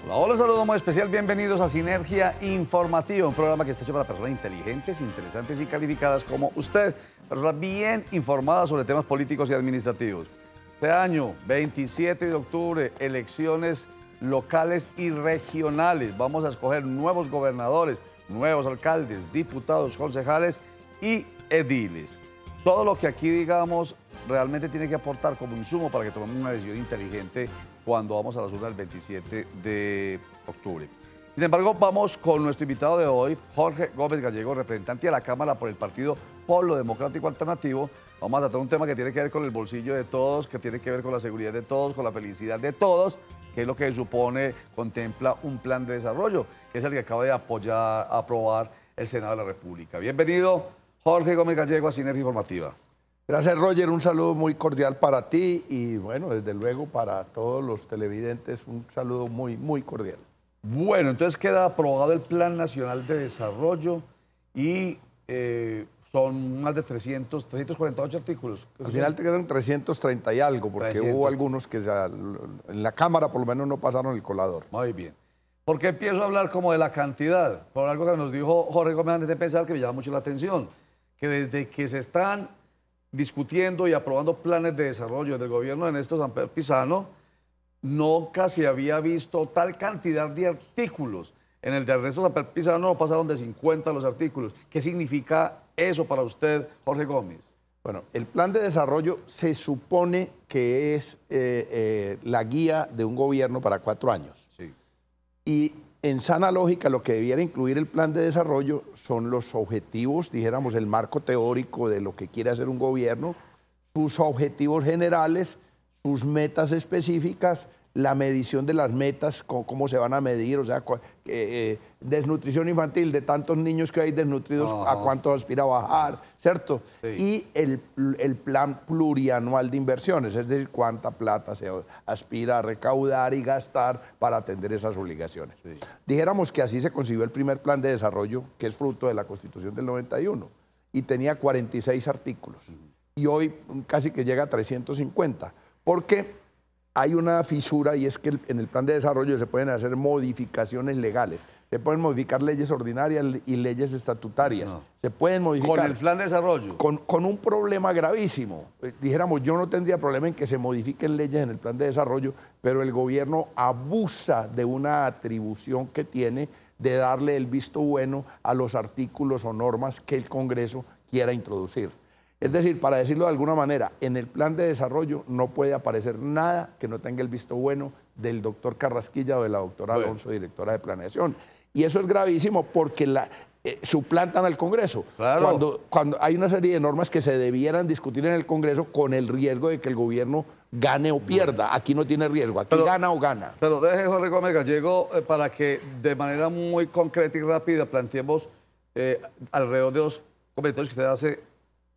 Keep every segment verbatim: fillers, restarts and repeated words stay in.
Hola, hola, saludo muy especial, bienvenidos a Sinergia Informativa, un programa que está hecho para personas inteligentes, interesantes y calificadas como usted, personas bien informadas sobre temas políticos y administrativos. Este año, veintisiete de octubre, elecciones locales y regionales. Vamos a escoger nuevos gobernadores, nuevos alcaldes, diputados, concejales y ediles. Todo lo que aquí digamos realmente tiene que aportar como insumo para que tomemos una decisión inteligente cuando vamos a las urnas del veintisiete de octubre. Sin embargo, vamos con nuestro invitado de hoy, Jorge Gómez Gallego, representante de la Cámara por el Partido Polo Democrático Alternativo. Vamos a tratar un tema que tiene que ver con el bolsillo de todos, que tiene que ver con la seguridad de todos, con la felicidad de todos, que es lo que supone, contempla un plan de desarrollo, que es el que acaba de apoyar, aprobar el Senado de la República. Bienvenido, Jorge Gómez Gallego, a Sinergia Informativa. Gracias, Roger. Un saludo muy cordial para ti y, bueno, desde luego para todos los televidentes, un saludo muy, muy cordial. Bueno, entonces queda aprobado el Plan Nacional de Desarrollo y eh, son más de trescientos, trescientos cuarenta y ocho artículos. Al final te quedan trescientos treinta y algo, porque trescientos. Hubo algunos que ya, en la Cámara por lo menos no pasaron el colador. Muy bien. ¿Por qué empiezo a hablar como de la cantidad? Por algo que nos dijo Jorge Gómez antes de empezar, que me llama mucho la atención, que desde que se están discutiendo y aprobando planes de desarrollo del gobierno de Néstor Samper Pizano, nunca se había visto tal cantidad de artículos. En el de Ernesto Samper Pizano no pasaron de cincuenta los artículos. ¿Qué significa eso para usted, Jorge Gómez? Bueno, el plan de desarrollo se supone que es eh, eh, la guía de un gobierno para cuatro años. Sí. Y en sana lógica, lo que debiera incluir el plan de desarrollo son los objetivos, dijéramos, el marco teórico de lo que quiere hacer un gobierno, sus objetivos generales, sus metas específicas, la medición de las metas, cómo, cómo se van a medir, o sea, eh, eh, desnutrición infantil, de tantos niños que hay desnutridos, Ajá. a cuánto aspira a bajar, ¿cierto? Sí. Y el, el plan plurianual de inversiones, es decir, cuánta plata se aspira a recaudar y gastar para atender esas obligaciones. Sí. Dijéramos que así se concibió el primer plan de desarrollo, que es fruto de la Constitución del noventa y uno, y tenía cuarenta y seis artículos, uh-huh. y hoy casi que llega a trescientos cincuenta, porque hay una fisura, y es que en el plan de desarrollo se pueden hacer modificaciones legales. Se pueden modificar leyes ordinarias y leyes estatutarias. No. Se pueden modificar. ¿Con el plan de desarrollo? Con, con un problema gravísimo. Eh, dijéramos, yo no tendría problema en que se modifiquen leyes en el plan de desarrollo, pero el gobierno abusa de una atribución que tiene de darle el visto bueno a los artículos o normas que el Congreso quiera introducir. Es decir, para decirlo de alguna manera, en el plan de desarrollo no puede aparecer nada que no tenga el visto bueno del doctor Carrasquilla o de la doctora Alonso, bueno, directora de planeación. Y eso es gravísimo porque la, eh, suplantan al Congreso. Claro. Cuando, cuando hay una serie de normas que se debieran discutir en el Congreso con el riesgo de que el gobierno gane o pierda. Aquí no tiene riesgo, aquí pero, gana o gana. Pero deje, Jorge Gómez Gallego, eh, para que de manera muy concreta y rápida planteemos eh, alrededor de dos comentarios que usted hace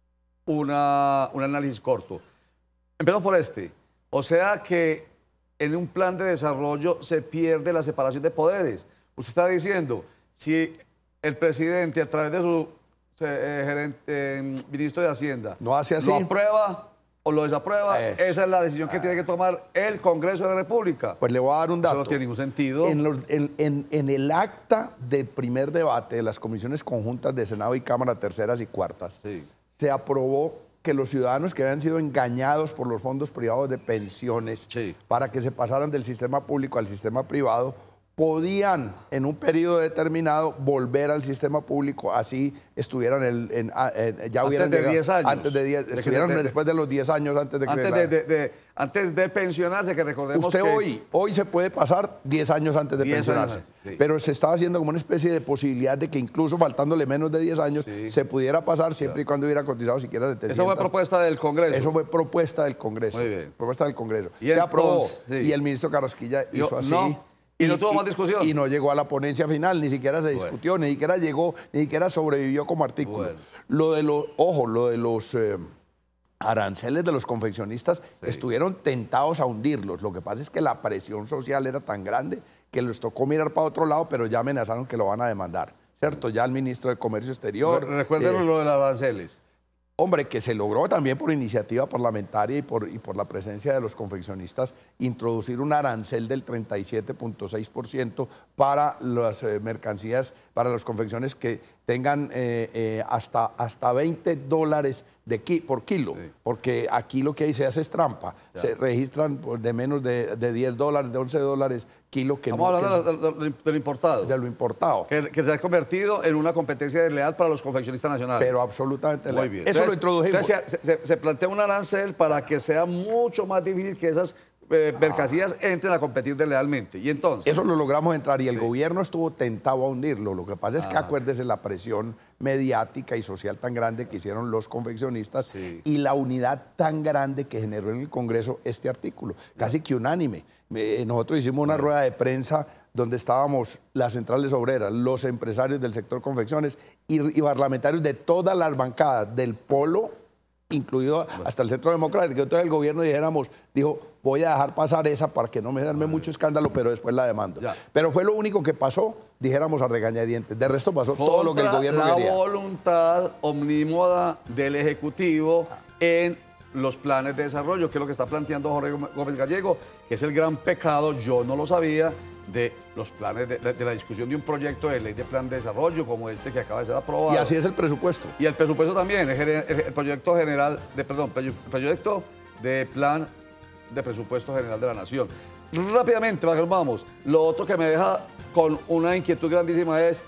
Una, un análisis corto. Empezamos por este. O sea que en un plan de desarrollo se pierde la separación de poderes. Usted está diciendo, si el presidente a través de su eh, gerente, eh, ministro de Hacienda no hace así, lo aprueba o lo desaprueba, es. esa es la decisión que tiene que tomar el Congreso de la República. Pues le voy a dar un dato. Eso no tiene ningún sentido. En, los, en, en, en el acta del primer debate de las comisiones conjuntas de Senado y Cámara, terceras y cuartas, sí, se aprobó que los ciudadanos que habían sido engañados por los fondos privados de pensiones, sí, para que se pasaran del sistema público al sistema privado, podían en un periodo determinado volver al sistema público, así estuvieran en, en, en, ya hubieran antes de diez años. Antes de diez, estuvieran de, después de los diez años antes de que antes de, de, de, antes de pensionarse, que recordemos usted que hoy, hoy se puede pasar diez años antes de pensionarse, años, sí, pero se estaba haciendo como una especie de posibilidad de que incluso faltándole menos de diez años, sí, se pudiera pasar siempre, claro, y cuando hubiera cotizado siquiera setecientos. Eso fue propuesta del Congreso. Eso fue propuesta del Congreso. Muy bien. Propuesta del Congreso. Y se entonces, aprobó, sí, y el ministro Carrasquilla hizo Yo, así. No. Y, y no tuvo más discusión. Y no llegó a la ponencia final, ni siquiera se discutió, bueno, ni siquiera llegó, ni siquiera sobrevivió como artículo. Bueno. Lo de los, ojo, lo de los eh, aranceles de los confeccionistas, sí, estuvieron tentados a hundirlos. Lo que pasa es que la presión social era tan grande que les tocó mirar para otro lado, pero ya amenazaron que lo van a demandar, ¿cierto? Ya el ministro de Comercio Exterior. Recuerden eh, lo de los aranceles. Hombre, que se logró también por iniciativa parlamentaria y por, y por la presencia de los confeccionistas introducir un arancel del treinta y siete punto seis por ciento para las eh, mercancías, para las confecciones que tengan eh, eh, hasta, hasta veinte dólares de ki por kilo, sí. Porque aquí lo que ahí se hace es trampa. Ya. Se registran de menos de, de diez dólares, de once dólares kilo. Que Estamos no, hablando que, de, lo, de lo importado. De lo importado. Que, que se ha convertido en una competencia desleal para los confeccionistas nacionales. Pero absolutamente. Muy bien. Eso entonces, lo introdujimos. Entonces, se, se, se plantea un arancel para que sea mucho más difícil que esas eh, mercancías ah. entren a competir deslealmente. Y entonces... Eso lo logramos entrar y el sí. gobierno estuvo tentado a hundirlo. Lo que pasa es que ah. acuérdese la presión mediática y social tan grande que hicieron los confeccionistas sí. y la unidad tan grande que generó en el Congreso este artículo, casi que unánime. Eh, nosotros hicimos una sí. rueda de prensa donde estábamos las centrales obreras, los empresarios del sector confecciones y, y parlamentarios de todas las bancadas del polo, incluido hasta el Centro Democrático. Entonces el gobierno dijéramos, dijo, voy a dejar pasar esa para que no me arme mucho escándalo, pero después la demando. Ya. Pero fue lo único que pasó, dijéramos a regañadientes. De resto pasó Contra todo lo que el gobierno la quería. La voluntad omnímoda del Ejecutivo en los planes de desarrollo, que es lo que está planteando Jorge Gómez Gallego, que es el gran pecado, yo no lo sabía, de los planes, de, de, de la discusión de un proyecto de ley de plan de desarrollo como este que acaba de ser aprobado. Y así es el presupuesto. Y el presupuesto también, el, el, el proyecto general, de, perdón, el proyecto de plan de presupuesto general de la Nación. Rápidamente, para que nos vamos, lo otro que me deja con una inquietud grandísima es,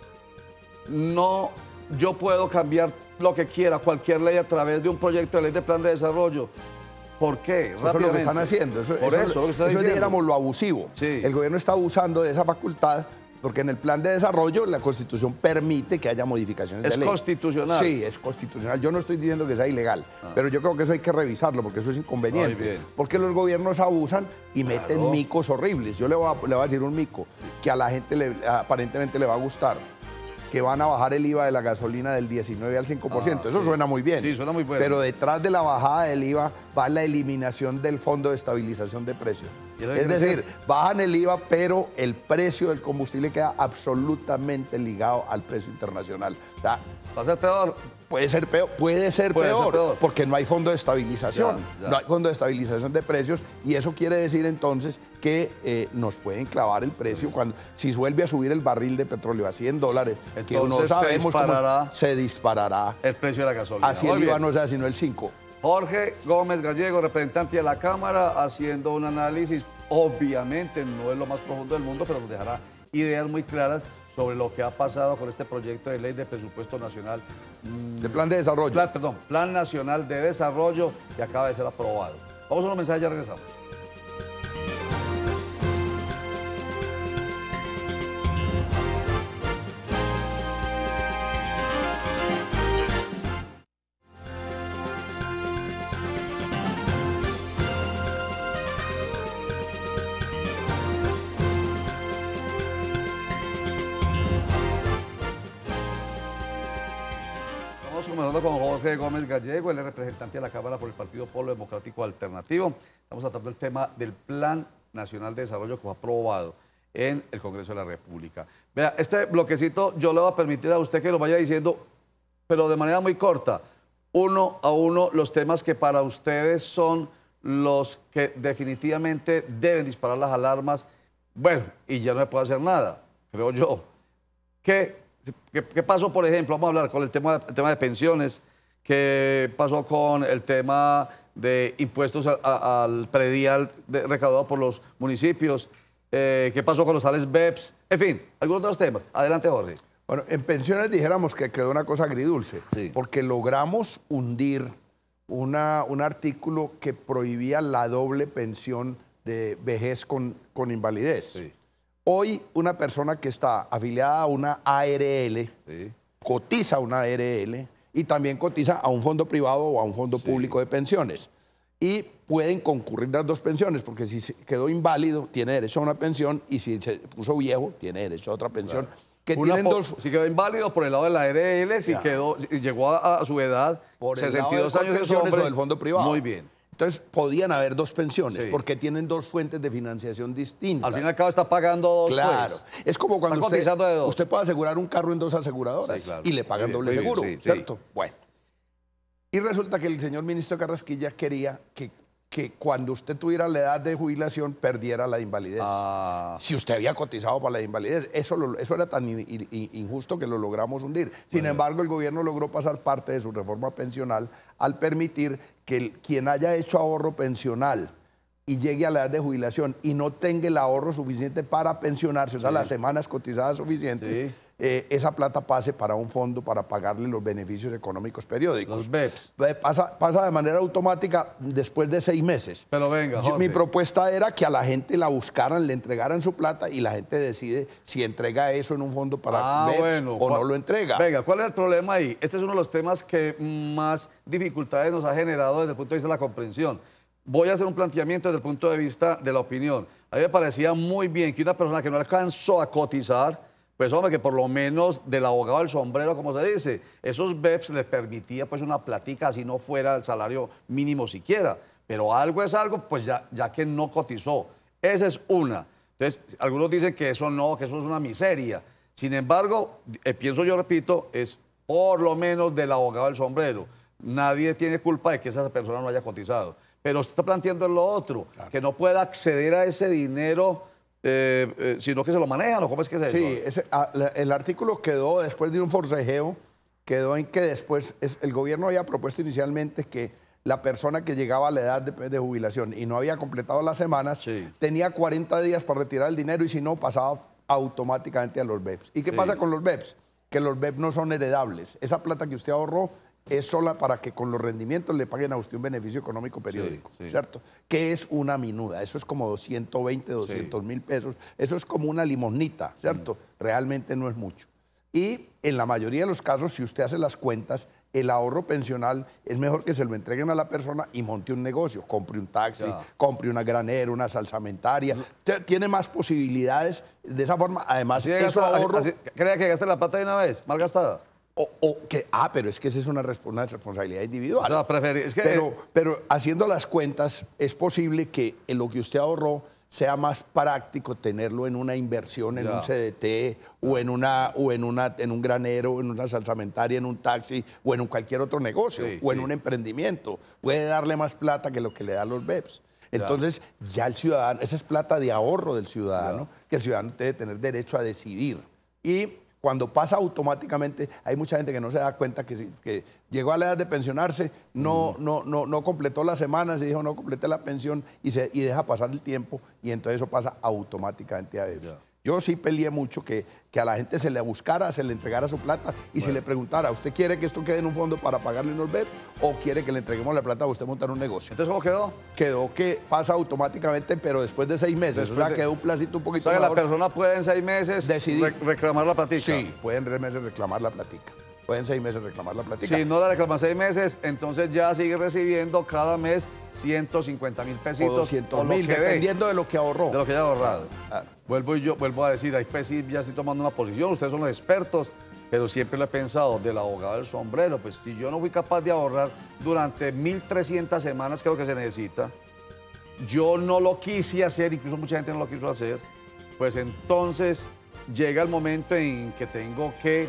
no, yo puedo cambiar lo que quiera, cualquier ley a través de un proyecto de ley de plan de desarrollo. ¿Por qué? Eso es lo que están haciendo. Eso, Por eso, eso, lo que está eso diciendo. Dijéramos lo abusivo. Sí. El gobierno está abusando de esa facultad porque en el plan de desarrollo la Constitución permite que haya modificaciones ¿Es de ley. ¿Es constitucional? Sí, es constitucional. Yo no estoy diciendo que sea ilegal, ah. pero yo creo que eso hay que revisarlo porque eso es inconveniente. Porque los gobiernos abusan y claro. meten micos horribles. Yo le voy, a, le voy a decir un mico que a la gente le, aparentemente le va a gustar, que van a bajar el I V A de la gasolina del diecinueve al cinco por ciento. Ah, Eso sí. suena muy bien. Sí, suena muy bien. Pero detrás de la bajada del I V A va la eliminación del Fondo de Estabilización de Precios. Es decir, bajan el I V A, pero el precio del combustible queda absolutamente ligado al precio internacional. O sea, ¿va a ser peor? Puede ser peor, puede ser, puede peor, ser peor, porque no hay fondo de estabilización, ya, ya. no hay fondo de estabilización de precios y eso quiere decir entonces que eh, nos pueden clavar el precio cuando si vuelve a subir el barril de petróleo a cien dólares, entonces que no sabemos se disparará, cómo se disparará el precio de la gasolina. Así el I V A no sea sino el cinco. Jorge Gómez Gallego, representante de la Cámara, haciendo un análisis, obviamente no es lo más profundo del mundo, pero nos dejará ideas muy claras sobre lo que ha pasado con este proyecto de ley de presupuesto nacional. De plan de desarrollo. Plan, perdón, Plan Nacional de Desarrollo que acaba de ser aprobado. Vamos a unos mensajes y ya regresamos. Conversando con Jorge Gómez Gallego, él es representante de la Cámara por el Partido Polo Democrático Alternativo. Estamos tratando el tema del Plan Nacional de Desarrollo que fue aprobado en el Congreso de la República. Vea, este bloquecito yo le voy a permitir a usted que lo vaya diciendo, pero de manera muy corta, uno a uno los temas que para ustedes son los que definitivamente deben disparar las alarmas. Bueno, y ya no se puede hacer nada, creo yo. ¿Qué? ¿Qué, ¿Qué pasó, por ejemplo? Vamos a hablar con el tema, el tema de pensiones. ¿Qué pasó con el tema de impuestos a, a, al predial de, recaudado por los municipios? Eh, ¿Qué pasó con los tales B E P S? En fin, algunos de los temas. Adelante, Jorge. Bueno, en pensiones dijéramos que quedó una cosa agridulce, sí. porque logramos hundir una, un artículo que prohibía la doble pensión de vejez con, con invalidez. Sí. Hoy una persona que está afiliada a una A R L, sí. cotiza a una A R L y también cotiza a un fondo privado o a un fondo sí. público de pensiones. Y pueden concurrir las dos pensiones, porque si se quedó inválido, tiene derecho a una pensión, y si se puso viejo, tiene derecho a otra pensión. Claro. Que tienen por, dos... Si quedó inválido por el lado de la A R L, si, quedó, si llegó a, a su edad, por sesenta y dos años de hombre, o del fondo privado. Muy bien. Entonces, podían haber dos pensiones, sí. porque tienen dos fuentes de financiación distintas. Al fin y al cabo está pagando dos. Claro. Pues. Es como cuando está usted, de dos. usted puede asegurar un carro en dos aseguradoras, sí, claro. y le pagan doble bien, seguro, bien, sí, ¿cierto? Sí. Bueno. Y resulta que el señor ministro Carrasquilla quería que, que cuando usted tuviera la edad de jubilación perdiera la invalidez. Ah. Si usted había cotizado para la invalidez. Eso, lo, eso era tan in, in, injusto que lo logramos hundir. Sin bueno. embargo, el gobierno logró pasar parte de su reforma pensional al permitir que el, quien haya hecho ahorro pensional y llegue a la edad de jubilación y no tenga el ahorro suficiente para pensionarse, o sea, sí. las semanas cotizadas suficientes, sí. eh, esa plata pase para un fondo para pagarle los beneficios económicos periódicos. Los B E P S. Pasa, pasa de manera automática después de seis meses. Pero venga, Jorge. Mi propuesta era que a la gente la buscaran, le entregaran su plata y la gente decide si entrega eso en un fondo para ah, B E P S bueno, o no lo entrega. Venga, ¿cuál es el problema ahí? Este es uno de los temas que más dificultades nos ha generado desde el punto de vista de la comprensión. Voy a hacer un planteamiento desde el punto de vista de la opinión. A mí me parecía muy bien que una persona que no alcanzó a cotizar, pues hombre, que por lo menos del abogado del sombrero, como se dice, esos B E P S les permitía pues una platica, así no fuera el salario mínimo siquiera. Pero algo es algo, pues ya, ya que no cotizó. Esa es una. Entonces, algunos dicen que eso no, que eso es una miseria. Sin embargo, eh, pienso yo, repito, es por lo menos del abogado del sombrero. Nadie tiene culpa de que esa persona no haya cotizado. Pero usted está planteando en lo otro, claro. que no pueda acceder a ese dinero, eh, eh, sino que se lo manejan, ¿o cómo es que se Sí, ese, a, la, el artículo quedó, después de un forcejeo, quedó en que después, es, el gobierno había propuesto inicialmente que la persona que llegaba a la edad de, de jubilación y no había completado las semanas, sí. tenía cuarenta días para retirar el dinero y si no, pasaba automáticamente a los B E P S. ¿Y qué sí. pasa con los B E P S? Que los B E P S no son heredables. Esa plata que usted ahorró es sola para que con los rendimientos le paguen a usted un beneficio económico periódico, sí, sí. ¿cierto? Que es una minuda, eso es como ciento veinte, doscientos mil sí. pesos, eso es como una limonita, ¿cierto? Mm. Realmente no es mucho. Y en la mayoría de los casos, si usted hace las cuentas, el ahorro pensional es mejor que se lo entreguen a la persona y monte un negocio, compre un taxi, ya. compre una granera, una salsamentaria, mm. tiene más posibilidades de esa forma, además, eso gasta, ahorro... Así, ¿Crea que gaste la plata de una vez, mal gastada? O, o que, ah, pero es que esa es una, una responsabilidad individual. O sea, preferir, es que, pero, pero haciendo las cuentas, es posible que en lo que usted ahorró sea más práctico tenerlo en una inversión, en ya. un C D T, o en una, o en una, en un granero, en una salsamentaria, en un taxi, o en un cualquier otro negocio, sí, o en sí. un emprendimiento. Puede darle más plata que lo que le dan los B E P S. Entonces, ya. ya el ciudadano, esa es plata de ahorro del ciudadano, ya. que el ciudadano debe tener derecho a decidir. Y cuando pasa automáticamente, hay mucha gente que no se da cuenta que, que llegó a la edad de pensionarse, no, mm. no, no, no completó las semanas y dijo no completé la pensión y, se, y deja pasar el tiempo y entonces eso pasa automáticamente a ellos. Yeah. Yo sí peleé mucho que, que a la gente se le buscara, se le entregara su plata y bueno. se le preguntara, ¿usted quiere que esto quede en un fondo para pagarle unos B E P S o quiere que le entreguemos la plata a usted montar un negocio? ¿Entonces cómo quedó? Quedó que pasa automáticamente, pero después de seis meses. Después o sea, de... quedó un placito un poquito o sea, mejor. La persona puede en seis meses decidir re reclamar la platica. Sí, pueden seis meses reclamar la platica. Pueden seis meses reclamar la platica. Si no la reclaman seis meses, entonces ya sigue recibiendo cada mes ciento cincuenta mil pesitos. O doscientos mil, dependiendo de lo que ahorró. De lo que haya ahorrado. Ah. Vuelvo, yo, vuelvo a decir, ahí pues sí, ya estoy tomando una posición, ustedes son los expertos, pero siempre lo he pensado, del abogado del sombrero, pues si yo no fui capaz de ahorrar durante mil trescientas semanas, que es lo que se necesita, yo no lo quise hacer, incluso mucha gente no lo quiso hacer, pues entonces llega el momento en que tengo que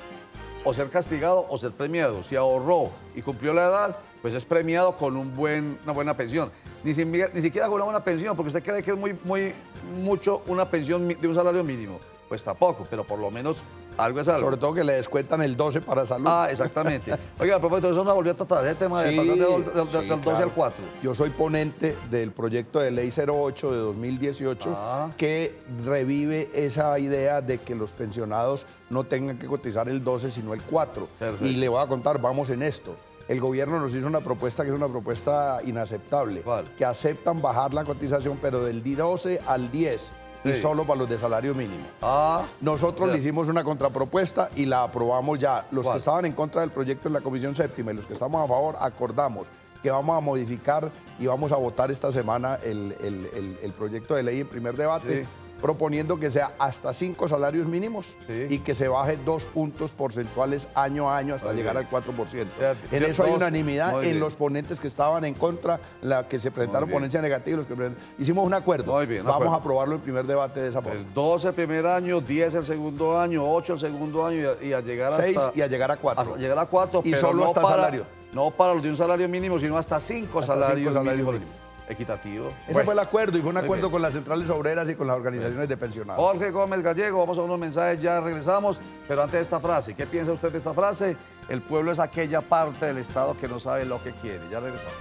o ser castigado o ser premiado. Si ahorró y cumplió la edad, pues es premiado con un buen, una buena pensión. Ni, si, ni siquiera con una buena pensión, porque usted cree que es muy, muy mucho una pensión de un salario mínimo. Pues tampoco, pero por lo menos algo es algo. Sobre todo que le descuentan el doce para salud. Ah, exactamente. Oiga, profesor, eso nos volvió a tratar el tema de sí, pasar del, del, sí, del doce claro. al cuatro. Yo soy ponente del proyecto de ley cero ocho de dos mil dieciocho ah. que revive esa idea de que los pensionados no tengan que cotizar el doce, sino el cuatro. Perfecto. Y le voy a contar, vamos en esto. El gobierno nos hizo una propuesta que es una propuesta inaceptable. ¿Cuál? Que aceptan bajar la cotización, pero del doce al diez. Sí. Y solo para los de salario mínimo. Ah, Nosotros o sea, le hicimos una contrapropuesta y la aprobamos ya. Los ¿cuál? Que estaban en contra del proyecto en la Comisión Séptima y los que estamos a favor, acordamos que vamos a modificar y vamos a votar esta semana el, el, el, el proyecto de ley en primer debate, sí. proponiendo que sea hasta cinco salarios mínimos sí. y que se baje dos puntos porcentuales año a año hasta muy llegar bien. Al cuatro por ciento. O sea, en eso dos, hay unanimidad en bien. Los ponentes que estaban en contra, la que se presentaron ponencia negativa. Los que hicimos un acuerdo. Muy bien, Vamos acuerdo. A aprobarlo en primer debate de esa forma. Pues doce el primer año, diez el segundo año, ocho el segundo año y a, y a llegar hasta... seis y a llegar a cuatro. Hasta llegar a cuatro, y pero solo no hasta para, salario. no para los de un salario mínimo, sino hasta cinco Hasta salarios, cinco salarios mínimos. mínimos. Equitativo. Ese Bueno, fue el acuerdo y fue un muy acuerdo bien. con las centrales obreras y con las organizaciones de pensionados. Jorge Gómez Gallego, vamos a unos mensajes, ya regresamos, pero antes de esta frase, ¿qué piensa usted de esta frase? El pueblo es aquella parte del Estado que no sabe lo que quiere. Ya regresamos.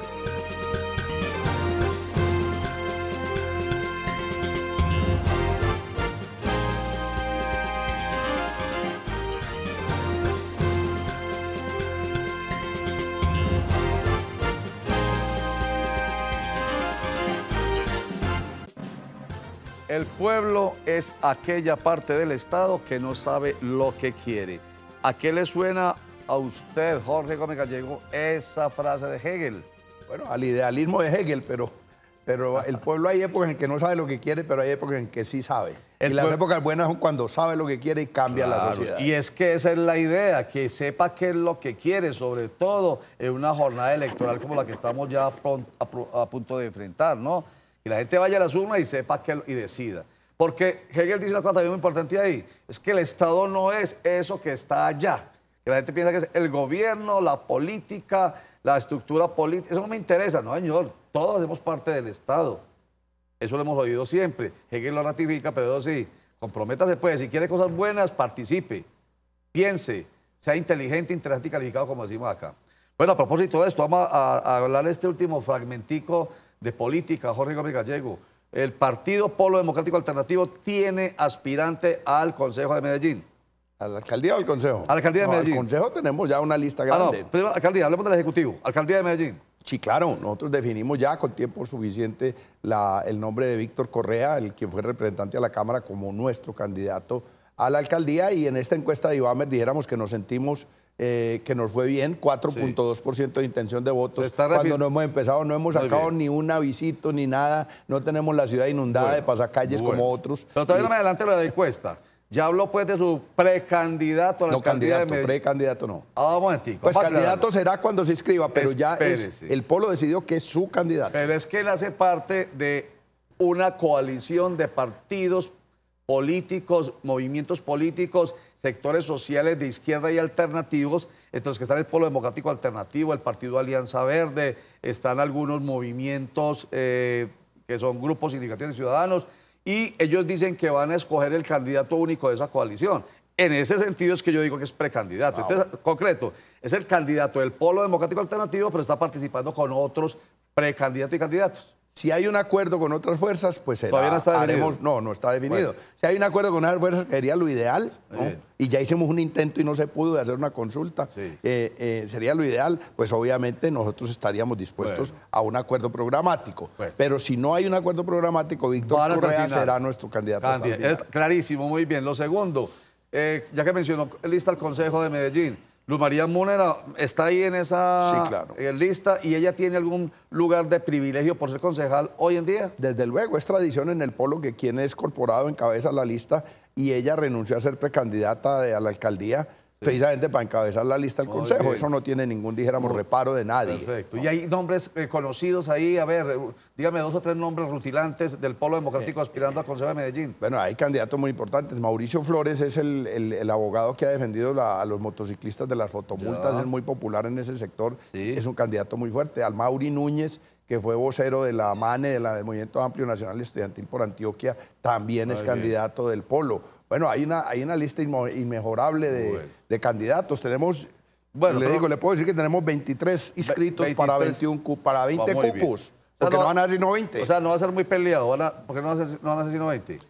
El pueblo es aquella parte del Estado que no sabe lo que quiere. ¿A qué le suena a usted, Jorge Gómez Gallego, esa frase de Hegel? Bueno, al idealismo de Hegel, pero, pero el pueblo hay épocas en que no sabe lo que quiere, pero hay épocas en que sí sabe. El y las pueblo- épocas buenas son cuando sabe lo que quiere y cambia la Claro, sociedad. y es que esa es la idea, que sepa qué es lo que quiere, sobre todo en una jornada electoral como la que estamos ya pron- a, pro- a punto de enfrentar, ¿no? Que la gente vaya a las urnas y sepa qué y decida. Porque Hegel dice una cosa también muy importante ahí, es que el Estado no es eso que está allá. Que la gente piensa que es el gobierno, la política, la estructura política. Eso no me interesa, no, señor. Todos hacemos parte del Estado. Eso lo hemos oído siempre. Hegel lo ratifica, pero eso sí, comprométase pues. Si quiere cosas buenas, participe, piense, sea inteligente, interesante y calificado, como decimos acá. Bueno, a propósito de esto, vamos a, a hablar de este último fragmentico de política, Jorge Gómez Gallego. El Partido Polo Democrático Alternativo tiene aspirante al Consejo de Medellín. ¿A la alcaldía o al consejo? A la alcaldía de No, Medellín. Al consejo tenemos ya una lista Ah, no, grande. primero alcaldía, hablemos del Ejecutivo. Alcaldía de Medellín. Sí, claro, nosotros definimos ya con tiempo suficiente la- el nombre de Víctor Correa, el que fue representante a la Cámara, como nuestro candidato a la alcaldía, y en esta encuesta de Ibamer dijéramos que nos sentimos eh, que nos fue bien, cuatro punto dos por ciento de intención de votos. Se está Cuando refi- no hemos empezado, no hemos Muy sacado bien. ni un avisito ni nada, no tenemos la ciudad inundada Bueno, de pasacalles bueno. como otros. Pero todavía Y- no me adelante lo de la encuesta. Ya habló pues de su precandidato a la no, alcaldía de candidato, Medellín. precandidato no. Ah, un momentico. Pues vamos a candidato aclararlo. será cuando se inscriba, pero ya es, Espérese. el Polo decidió que es su candidato. Pero es que él hace parte de una coalición de partidos políticos, movimientos políticos, sectores sociales de izquierda y alternativos, entre los que están el Polo Democrático Alternativo, el Partido Alianza Verde, están algunos movimientos eh, que son grupos significativos de ciudadanos, y ellos dicen que van a escoger el candidato único de esa coalición. En ese sentido es que yo digo que es precandidato. Entonces, concreto, es el candidato del Polo Democrático Alternativo, pero está participando con otros precandidatos y candidatos. Si hay un acuerdo con otras fuerzas, pues será, Todavía no está definido. haremos- no, no está definido. Bueno. Si hay un acuerdo con otras fuerzas, sería lo ideal, ¿no? Bien. Y ya hicimos un intento y no se pudo de hacer una consulta. Sí. Eh, eh, sería lo ideal, pues obviamente nosotros estaríamos dispuestos Bueno. a un acuerdo programático. Bueno. Pero si no hay un acuerdo programático, Víctor Van hasta el Correa final. será nuestro candidato. hasta el Candida- final. es clarísimo, muy bien. Lo segundo, eh, ya que mencionó lista el Consejo de Medellín, Luz María Múnera está ahí en esa Sí, claro. eh, lista y ella tiene algún lugar de privilegio por ser concejal hoy en día. Desde luego, es tradición en el Polo que quien es corporado encabeza la lista y ella renunció a ser precandidata de- a la alcaldía precisamente para encabezar la lista del Muy Consejo. bien. Eso no tiene ningún, dijéramos, reparo de nadie. Perfecto. Y hay nombres eh, conocidos ahí, a ver, eh, dígame dos o tres nombres rutilantes del Polo Democrático aspirando al Consejo de Medellín. Bueno, hay candidatos muy importantes. Mauricio Flores es el, el- el abogado que ha defendido la- a los motociclistas de las fotomultas, Ya. es muy popular en ese sector, Sí. es un candidato muy fuerte. Al Mauri Núñez, que fue vocero de la MANE, de la- del Movimiento Amplio Nacional Estudiantil por Antioquia, también es Muy bien. candidato del Polo. Bueno, hay una, hay una lista inmo- inmejorable de, Bueno. de candidatos. Tenemos, Bueno, le pero- digo, le puedo decir que tenemos veintitrés inscritos para, veintitrés. veintiún cu- para veinte Va muy bien. cupos, O sea, porque no- no van a ser sino veinte. O sea, no va a ser muy peleado, van a- ¿por qué no van a ser, no van a ser sino veinte?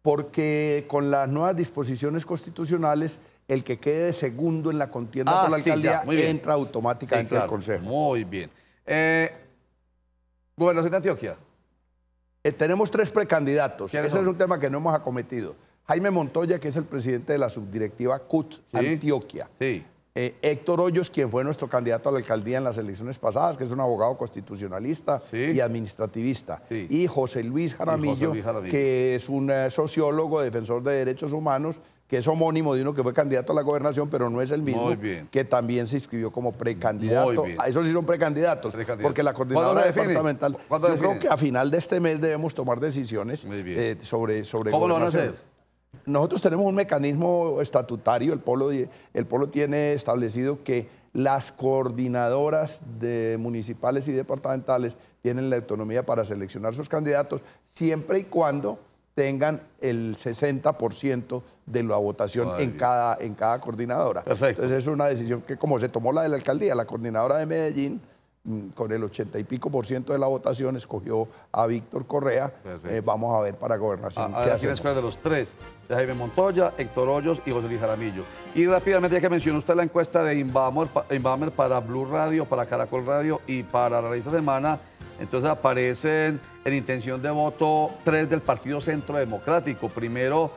Porque con las nuevas disposiciones constitucionales, el que quede segundo en la contienda Ah, por la sí, ya, alcaldía muy bien. entra automáticamente Sí, claro. al Consejo. Muy bien. Eh, Gobernación de Antioquia. Eh, tenemos tres precandidatos. Ese ¿Quiénes es son? un tema que no hemos acometido. Jaime Montoya, que es el presidente de la subdirectiva C U T Antioquia. Sí. Eh, Héctor Hoyos, quien fue nuestro candidato a la alcaldía en las elecciones pasadas, que es un abogado constitucionalista Sí. y administrativista. Sí. Y José Luis Jaramillo, Luis Jaramillo. que es un eh, sociólogo, defensor de derechos humanos, que es homónimo de uno que fue candidato a la gobernación, pero no es el mismo, Muy bien. que también se inscribió como precandidato. Muy bien. A esos sí son precandidatos, Precandidatos. porque la ¿Cuándo coordinadora se define? departamental, ¿Cuándo yo define? creo que a final de este mes debemos tomar decisiones Muy bien. eh, sobre, sobre ¿Cómo lo van a gobernación. hacer? Nosotros tenemos un mecanismo estatutario, el Polo, el Polo tiene establecido que las coordinadoras de municipales y departamentales tienen la autonomía para seleccionar sus candidatos siempre y cuando tengan el sesenta por ciento de la votación en cada, en cada coordinadora. Perfecto. Entonces es una decisión que, como se tomó la de la alcaldía, la coordinadora de Medellín, con el ochenta y pico por ciento de la votación, escogió a Víctor Correa. Eh, vamos a ver para gobernación. A, a ¿Quién escoge de los tres? De Jaime Montoya, Héctor Hoyos y José Luis Jaramillo. Y rápidamente, ya que mencionó usted la encuesta de Inbamer, Inbamer para Blue Radio, para Caracol Radio y para la revista Semana, entonces aparecen en intención de voto tres del Partido Centro Democrático. Primero,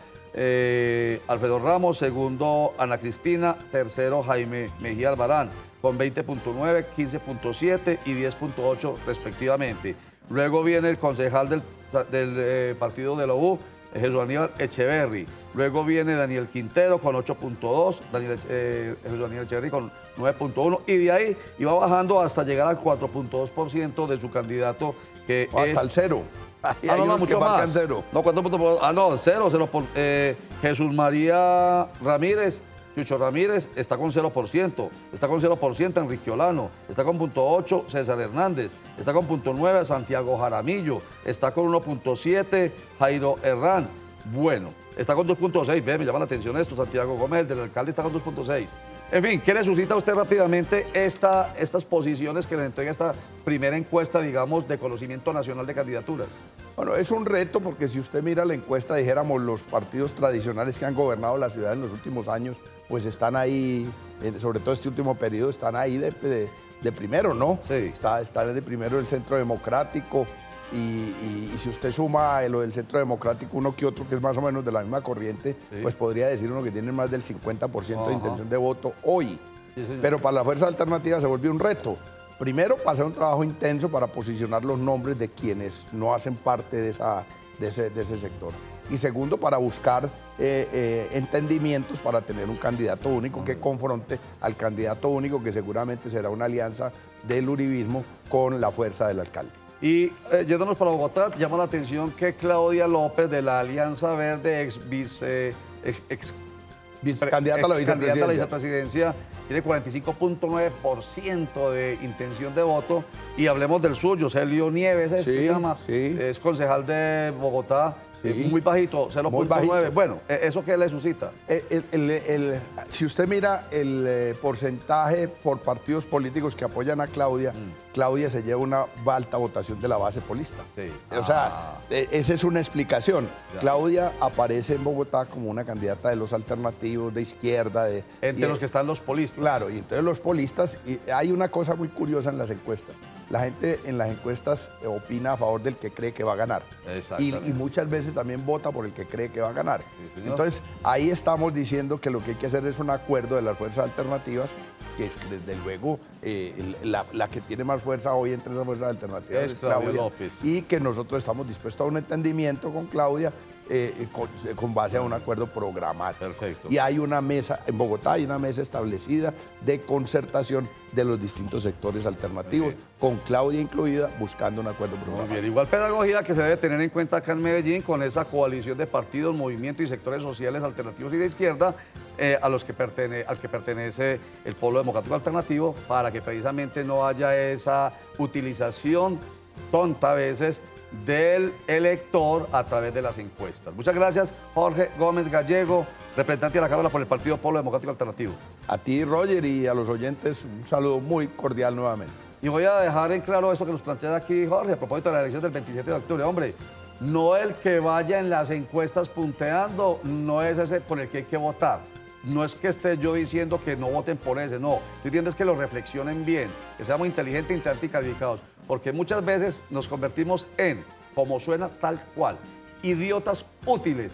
eh, Alfredo Ramos. Segundo, Ana Cristina. Tercero, Jaime Mejía Albarán, con veinte punto nueve, quince punto siete y diez punto ocho respectivamente. Luego viene el concejal del, del eh, partido de la U, Jesús Aníbal Echeverry. Luego viene Daniel Quintero con ocho punto dos, Daniel, eh, Jesús Aníbal Echeverry con nueve punto uno, y de ahí iba bajando hasta llegar al cuatro punto dos por ciento de su candidato, que o es... hasta el cero. Ah, no, no, mucho más. Cero. No, ¿cuánto punto? Ah, no, cero, cero por... Eh, Jesús María Ramírez, Chucho Ramírez, está con cero por ciento. Está con cero por ciento Enrique Olano. Está con punto ocho César Hernández. Está con punto nueve Santiago Jaramillo. Está con uno punto siete Jairo Herrán. Bueno, está con dos punto seis. Ve, me llama la atención esto. Santiago Gómez, el del alcalde, está con dos punto seis. En fin, ¿qué le suscita a usted rápidamente esta, estas posiciones que le entrega esta primera encuesta, digamos, de conocimiento nacional de candidaturas? Bueno, es un reto porque si usted mira la encuesta, dijéramos, los partidos tradicionales que han gobernado la ciudad en los últimos años, pues están ahí, sobre todo este último periodo, están ahí de, de, de primero, ¿no? Sí. Está, está de primero el Centro Democrático y, y, y si usted suma lo del Centro Democrático, uno que otro que es más o menos de la misma corriente, sí, pues podría decir uno que tiene más del cincuenta por ciento de intención de voto hoy. Sí, pero para la Fuerza Alternativa se volvió un reto. Primero, para hacer un trabajo intenso para posicionar los nombres de quienes no hacen parte de, esa, de, ese, de ese sector. Y segundo, para buscar eh, eh, entendimientos para tener un candidato único que confronte al candidato único, que seguramente será una alianza del uribismo con la fuerza del alcalde. Y eh, yéndonos para Bogotá, llama la atención que Claudia López, de la Alianza Verde, ex vice... Ex, ex, candidata a la vicepresidencia. a la vicepresidencia, tiene cuarenta y cinco punto nueve por ciento de intención de voto. Y hablemos del suyo, Celio Nieves, ¿es sí, se llama? Sí. Es concejal de Bogotá, sí, muy bajito, cero punto nueve. Bueno, ¿eso qué le suscita? El, el, el, el, si usted mira el eh, porcentaje por partidos políticos que apoyan a Claudia, mm. Claudia se lleva una alta votación de la base polista. Sí. O sea, ah. esa es una explicación. Ya. Claudia aparece en Bogotá como una candidata de los alternativos, de izquierda. De, Entre y, los que están los polistas. Claro, y entonces los polistas, y hay una cosa muy curiosa en las encuestas. La gente en las encuestas opina a favor del que cree que va a ganar. Y, y muchas veces también vota por el que cree que va a ganar. Sí, entonces, ahí estamos diciendo que lo que hay que hacer es un acuerdo de las fuerzas alternativas, que desde luego eh, la, la que tiene más fuerza hoy entre las fuerzas alternativas es, es Claudia, Claudia López. Y que nosotros estamos dispuestos a un entendimiento con Claudia eh, con, con base a un acuerdo programático. Perfecto. Y hay una mesa, en Bogotá hay una mesa establecida de concertación de los distintos sectores alternativos, con Claudia incluida, buscando un acuerdo programático. Muy bien, igual pedagogía que se debe tener en cuenta acá en Medellín con esa coalición de partidos, movimientos y sectores sociales alternativos y de izquierda eh, a los que pertene, al que pertenece el Polo Democrático Alternativo, para que precisamente no haya esa utilización tonta a veces del elector a través de las encuestas. Muchas gracias, Jorge Gómez Gallego, representante de la Cámara por el Partido Polo Democrático Alternativo. A ti, Roger, y a los oyentes, un saludo muy cordial nuevamente. Y voy a dejar en claro esto que nos plantea aquí Jorge, a propósito de la elección del veintisiete de octubre. Hombre, no el que vaya en las encuestas punteando, no es ese por el que hay que votar. No es que esté yo diciendo que no voten por ese, no. Tú entiendes que lo reflexionen bien, que seamos inteligentes, inteligentes y calificados. Porque muchas veces nos convertimos en, como suena tal cual, idiotas útiles,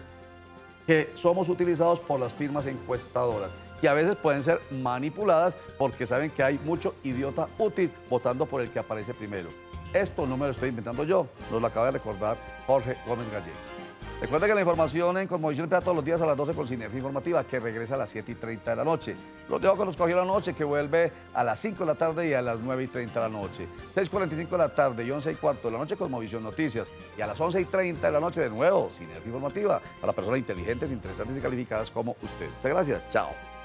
que somos utilizados por las firmas encuestadoras, que a veces pueden ser manipuladas porque saben que hay mucho idiota útil votando por el que aparece primero. Esto no me lo estoy inventando yo, nos lo acaba de recordar Jorge Gómez Gallego. Recuerda que la información en Cosmovisión empieza todos los días a las doce con Sinergia Informativa, que regresa a las siete y treinta de la noche. Los dejo con Nos Cogió la Noche, que vuelve a las cinco de la tarde y a las nueve y treinta de la noche. seis y cuarenta y cinco de la tarde y once y cuarto de la noche, Cosmovisión Noticias. Y a las once y treinta de la noche, de nuevo, Sinergia Informativa, para personas inteligentes, interesantes y calificadas como usted. Muchas gracias. Chao.